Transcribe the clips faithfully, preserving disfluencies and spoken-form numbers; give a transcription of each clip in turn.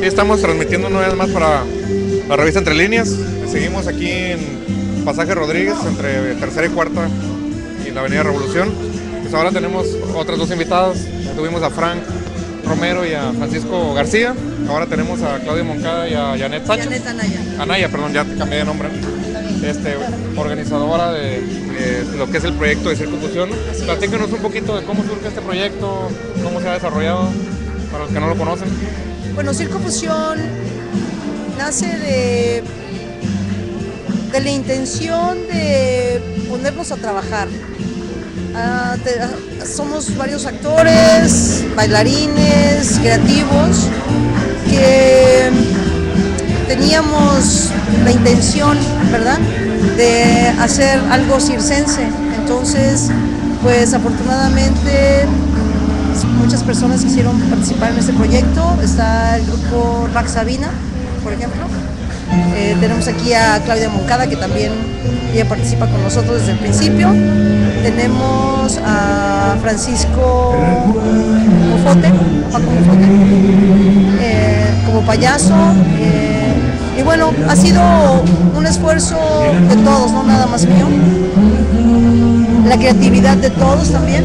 estamos transmitiendo una vez más para la revista Entre Líneas. Seguimos aquí en Pasaje Rodríguez, entre tercera y cuarta y la avenida Revolución. Pues ahora tenemos otras dos invitadas. Tuvimos a Frank Romero y a Francisco García. Ahora tenemos a Claudia Moncada y a Janet Sánchez. Janet Anaya. Anaya, perdón, ya te cambié de nombre. Este, organizadora de, de lo que es el proyecto de Circo Fusión. Platícanos un poquito de cómo surge este proyecto, cómo se ha desarrollado, para los que no lo conocen. Bueno, Circo Fusión nace de, de la intención de ponernos a trabajar. Uh, te, uh, somos varios actores, bailarines, creativos, que teníamos la intención, ¿verdad?, de hacer algo circense. Entonces, pues afortunadamente muchas personas quisieron participar en este proyecto. Está el grupo Rack Sabina, por ejemplo. Eh, tenemos aquí a Claudia Moncada, que también ella participa con nosotros desde el principio. Tenemos a Francisco Mofote, Paco Mofote, eh, como payaso. Eh, y bueno, ha sido un esfuerzo de todos, no nada más mío. La creatividad de todos también.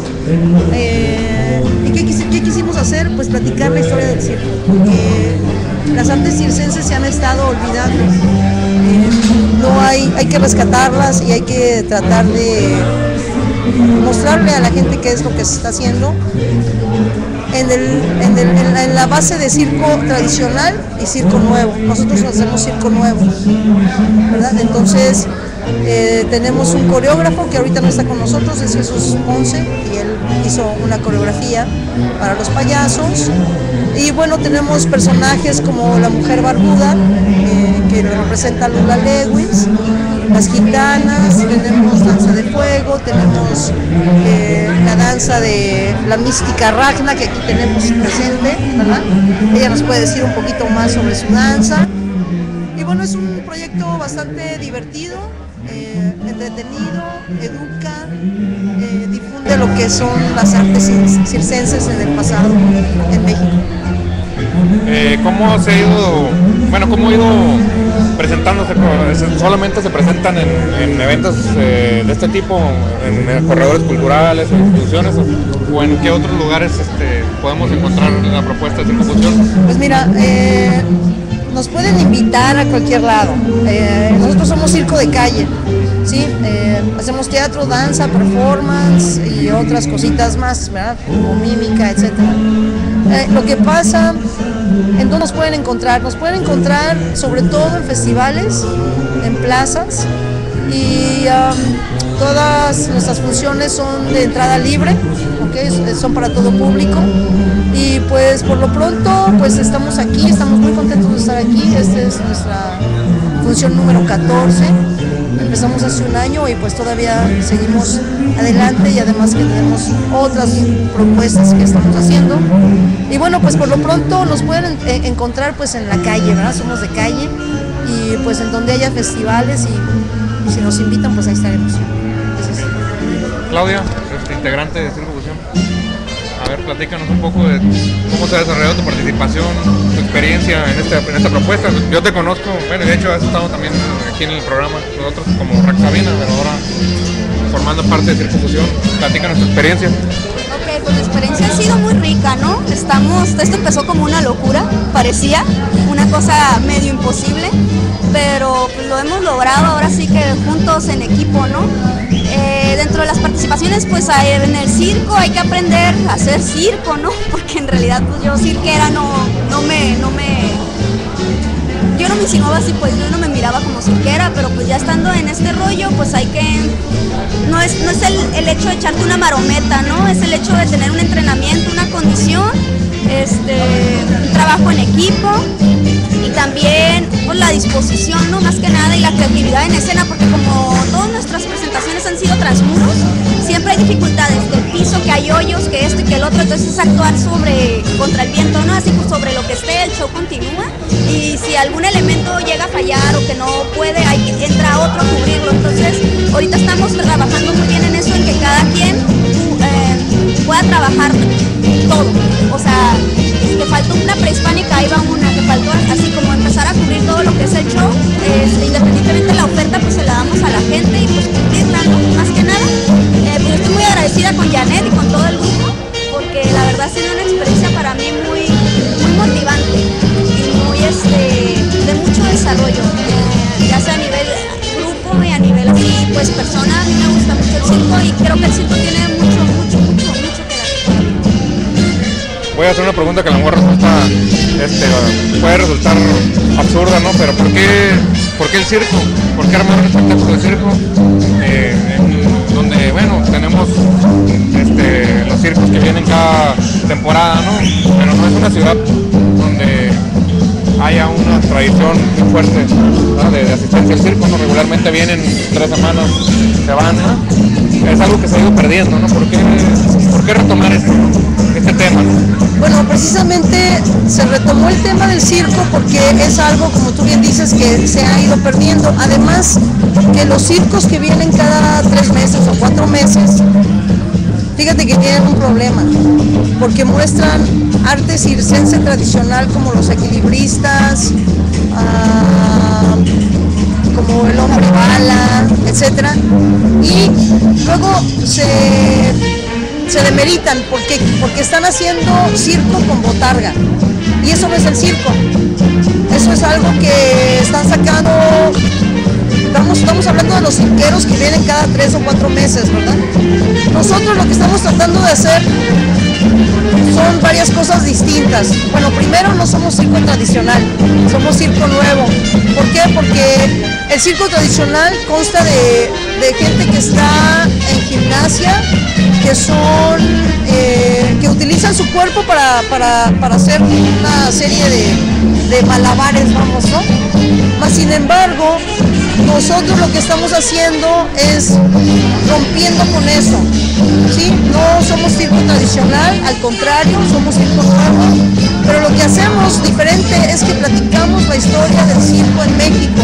Eh, ¿Y qué, qué quisimos hacer? Pues platicar la historia del circo, porque las artes circenses se han estado olvidando. Eh, no hay, hay que rescatarlas y hay que tratar de mostrarle a la gente qué es lo que se está haciendo en, el, en, el, en, la, en la base de circo tradicional y circo nuevo. Nosotros hacemos circo nuevo, ¿verdad? Entonces eh, tenemos un coreógrafo que ahorita no está con nosotros, es Jesús Ponce, y él hizo una coreografía para los payasos. Y bueno, tenemos personajes como la mujer barbuda, eh, que representa a Lula Lewis, las gitanas, tenemos danza de fuego, tenemos eh, la danza de la mística Ragna, que aquí tenemos presente, ¿verdad? Ella nos puede decir un poquito más sobre su danza. Y bueno, es un proyecto bastante divertido, eh, entretenido, educa, eh, difunde lo que son las artes circenses en el pasado en México. Eh, ¿Cómo se ha ido, bueno, cómo ha ido presentándose? ¿Solamente se presentan en, en eventos eh, de este tipo, en, en corredores culturales, en instituciones, o, o en qué otros lugares este, podemos encontrar la propuesta de Circo Fusión? Pues mira, eh, nos pueden invitar a cualquier lado. Eh, nosotros somos circo de calle, ¿sí? Eh, hacemos teatro, danza, performance y otras cositas más, ¿verdad?, como mímica, etcétera. Eh, lo que pasa, ¿en dónde nos pueden encontrar? Nos pueden encontrar sobre todo en festivales, en plazas, y um, todas nuestras funciones son de entrada libre, ¿okay? Son para todo público. Y pues por lo pronto pues estamos aquí, estamos muy contentos de estar aquí. Esta es nuestra función número catorce. Empezamos hace un año y pues todavía seguimos adelante, y además que tenemos otras propuestas que estamos haciendo. Y bueno, pues por lo pronto nos pueden eh, encontrar pues en la calle, ¿verdad? Somos de calle, y pues en donde haya festivales, y, y si nos invitan pues ahí estaremos. Entonces, Claudia, este, integrante de Circo Fusión. A ver, platícanos un poco de cómo se ha desarrollado tu participación, tu experiencia en esta, en esta propuesta. Yo te conozco, bueno, de hecho has estado también aquí en el programa, nosotros como Rack Sabina, pero ahora formando parte de Circo Fusión. Platícanos tu experiencia. Ok, pues la experiencia ha sido muy rica, ¿no? Estamos, esto empezó como una locura, parecía una cosa medio imposible, pero pues lo hemos logrado ahora sí que juntos en equipo, ¿no? Eh, dentro de las participaciones, pues en el circo hay que aprender a hacer circo, ¿no? Porque en realidad pues yo cirquera no, no me, no me, yo no me insinuaba así, pues yo no me miraba como cirquera, pero pues ya estando en este rollo, pues hay que, no es, no es el, el hecho de echarte una marometa, ¿no? Es el hecho de tener un entrenamiento, una condición, este, un trabajo en equipo, y también pues, la disposición, ¿no? Más que nada, y la creatividad en escena, porque como todas nuestras presentaciones han sido transmuros, siempre hay dificultades del piso, que hay hoyos, que esto y que el otro, entonces es actuar sobre, contra el viento, ¿no? Así pues sobre lo que esté, el show continúa, y si algún elemento llega a fallar o que no puede, ahí entra otro a cubrirlo. Entonces ahorita estamos trabajando muy bien en eso, en que cada quien eh, pueda trabajar todo. O sea, si te faltó una prehispánica, ahí va una, te verdad ha sido una experiencia para mí muy, muy motivante y muy, este, de mucho desarrollo, eh, ya sea a nivel grupo y a nivel así, pues persona. A mí me gusta mucho el circo y creo que el circo tiene mucho, mucho, mucho, mucho que dar. Voy a hacer una pregunta que a lo mejor resulta, este, puede resultar absurda, ¿no? Pero ¿por qué, por qué el circo? ¿Por qué armar un espectáculo de circo? Eh, en donde, bueno, tenemos este, los circos que vienen cada temporada, ¿no? Pero no es una ciudad donde haya una tradición muy fuerte, ¿no? de, de asistencia al circo, ¿no? Regularmente vienen tres semanas, se van, ¿no? Es algo que se ha ido perdiendo, ¿no? ¿Por qué, por qué retomar este, este tema, ¿no? Bueno, precisamente se retomó el tema del circo porque es algo, como tú bien dices, que se ha ido perdiendo. Además, que los circos que vienen cada tres meses o cuatro meses, fíjate que tienen un problema, porque muestran arte circense tradicional como los equilibristas, ah, como el hombre bala, etcétera, y luego se, se demeritan porque, porque están haciendo circo con botarga, y eso no es el circo, eso es algo que están sacando. Estamos, estamos hablando de los cirqueros que vienen cada tres o cuatro meses, ¿verdad? Nosotros lo que estamos tratando de hacer son varias cosas distintas. Bueno, primero no somos circo tradicional, somos circo nuevo. ¿Por qué? Porque el circo tradicional consta de, de gente que está en gimnasia, que son, eh, que utilizan su cuerpo para, para, para hacer una serie de, de malabares, vamos, ¿no? Mas, sin embargo, nosotros lo que estamos haciendo es rompiendo con eso, ¿sí? No somos circo tradicional, al contrario, somos circo nuevo, pero lo que hacemos diferente es que platicamos la historia del circo en México.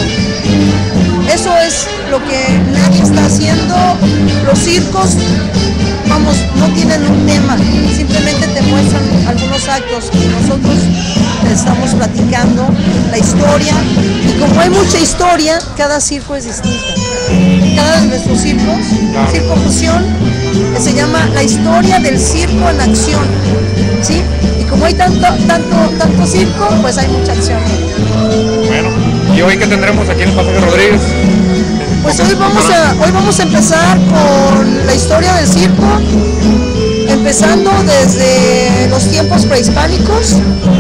Eso es lo que nadie está haciendo. Los circos, vamos, no tienen un tema, simplemente te muestran algunos actos y nosotros estamos platicando la historia, y como hay mucha historia, cada circo es distinta. Cada de nuestros circos, Circo Fusión, que se llama La Historia del Circo en Acción, ¿sí? Y como hay tanto, tanto, tanto circo, pues hay mucha acción. Bueno, ¿y hoy qué tendremos aquí en el Pasaje Rodríguez? Pues hoy vamos a, hoy vamos a empezar con la historia del circo, empezando desde los tiempos prehispánicos.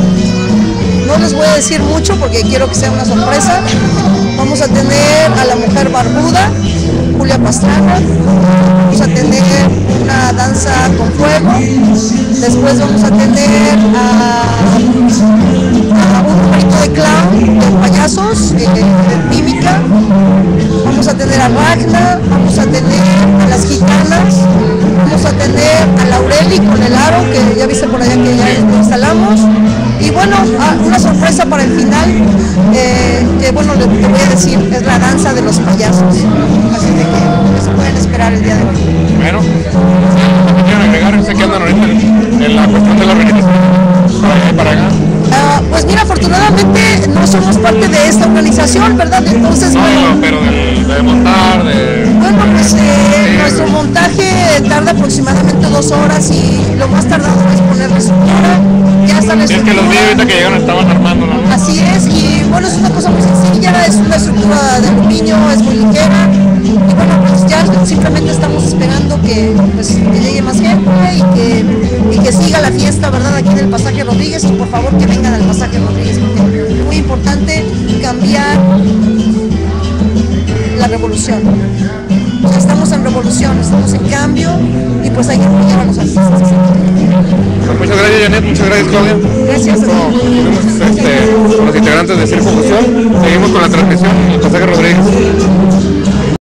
No les voy a decir mucho porque quiero que sea una sorpresa. Vamos a tener a la mujer barbuda, Julia Pastrana. Vamos a tener una danza con fuego. Después vamos a tener a, a un numerito de clown, de payasos, eh, de mímica. Vamos a tener a Ragna, vamos a tener a las gitanas, vamos a tener a Laureli con el aro, que ya viste por allá que ya instalamos. Y bueno, una sorpresa para el final, eh, que bueno, le, te voy a decir, es la danza de los payasos. Así de que se pueden esperar el día de hoy. Bueno, ¿qué quieren agregar? Sé que andan ahorita en, en la cuestión de la organización, para allá y para acá. Uh, pues mira, afortunadamente no somos parte de esta organización, ¿verdad? Entonces, no, bueno, no, pero de, de montar, de... Bueno, pues eh, nuestro montaje tarda aproximadamente dos horas y lo más tardado es ponerle su cara. Ya está la es que los vi ahorita que llegaron estaban armándola, ¿no? Así es, y bueno, es una cosa muy sencilla, es una estructura de aluminio, es muy ligera, y bueno, pues ya simplemente estamos esperando que, pues, que llegue más gente y que, y que siga la fiesta, ¿verdad? Aquí en el Pasaje Rodríguez, y por favor que vengan al Pasaje Rodríguez, porque es muy importante cambiar la revolución. O sea, estamos en revolución, estamos en cambio, y pues hay que apoyar a los artistas. Pues muchas gracias, Janet, muchas gracias, Claudia. Gracias a ti. Estuvimos este, con los integrantes de Circo Fusión. Seguimos con la transmisión en el Pasaje Rodríguez.